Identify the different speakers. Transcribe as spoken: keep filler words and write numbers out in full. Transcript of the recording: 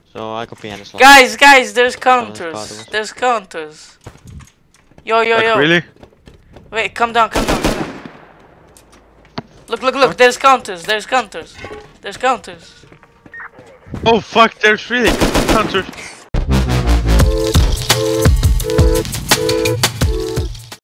Speaker 1: So I could be in the slot.
Speaker 2: Guys, guys, there's counters. There's counters. Yo, yo,
Speaker 3: Like,
Speaker 2: yo.
Speaker 3: really?
Speaker 2: Wait, come down, come down, come down. Look, look, look. There's counters. There's counters. There's counters.
Speaker 3: Oh fuck, there's really counters.